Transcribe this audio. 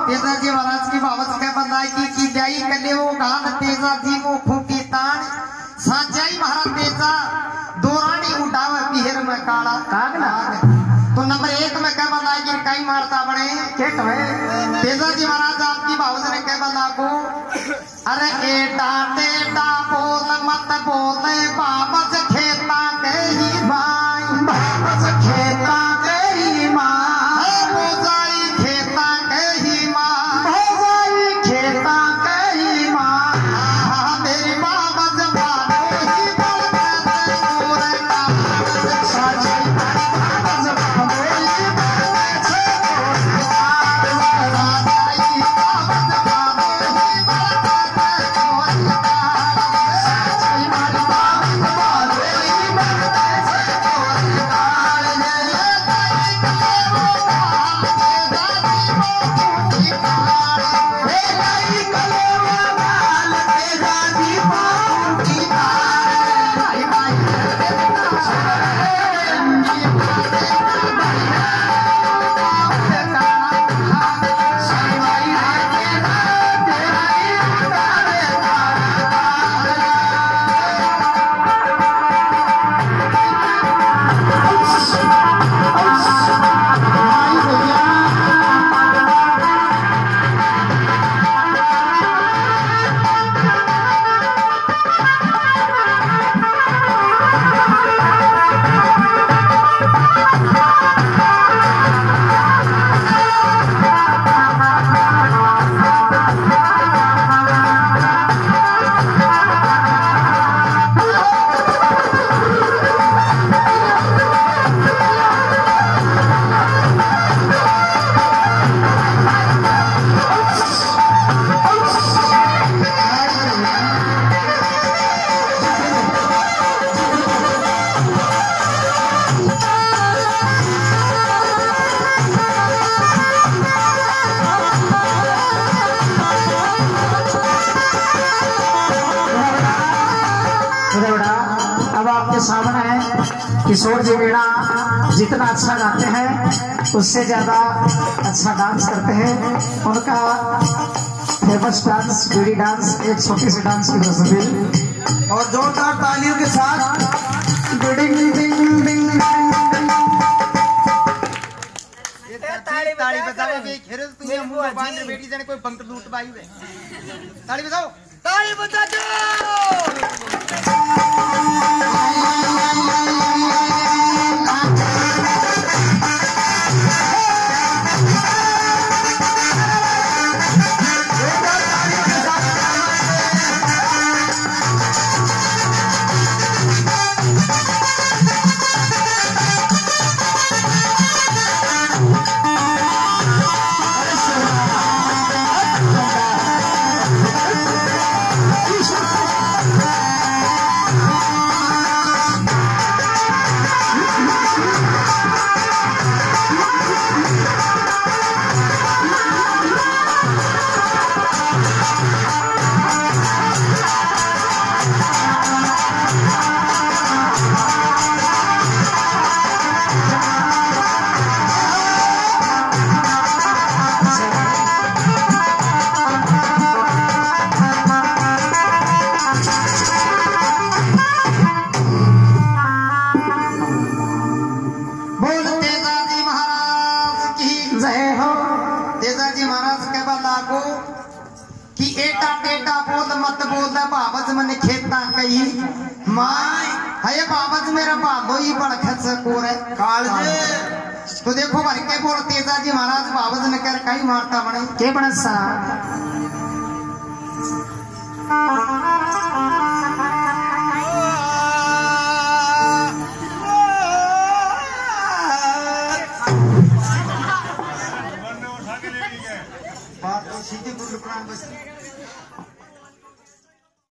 तेजा जी महाराज की बाबत के बंदाई की जाई कले वो गान तेजा जी वो खूंटी तान साचाई महाराज तेजा दोरानी उठावे पीहर में काला कागना तो नंबर 1 में क्या बंदाई की कई मारता बने के कहे तेजा जी महाराज आपकी बाबत ने के बंदा को अरे एटा टेटा बोल मत बोले बाबत खेता के ही भाई बाबत खेता के ही मां सामने है किशोर जी वीणा जितना अच्छा गाते हैं उससे ज्यादा अच्छा डांस करते हैं। उनका फेमस डांस बीड़ी डांस एक छोटी सी डांस की रेसिपी और जोरदार तालियों के साथ ताली बजाओ बेटी जने कोई पंख लूट पाई ताली बजाओ ताली बजा कि एटा टेटा बोल मत बोल बाबज मन खेता कही माय है बाबज मेरा बाबो ही बड़ खच को रे कालजे तो देखो भर के बोल तेजा जी महाराज बाबज ने कर कहीं मारता बने के बड़ा सा बात तो सीधे गुरु प्राण बस